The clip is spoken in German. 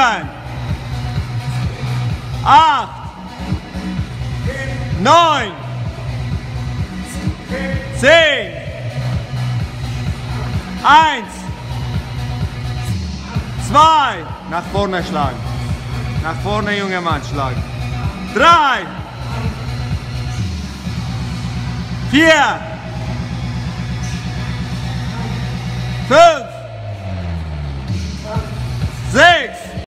8, 9, 10, 1, 2, nach vorne schlagen. Nach vorne, junger Mann, schlagen. 3, 4, 5,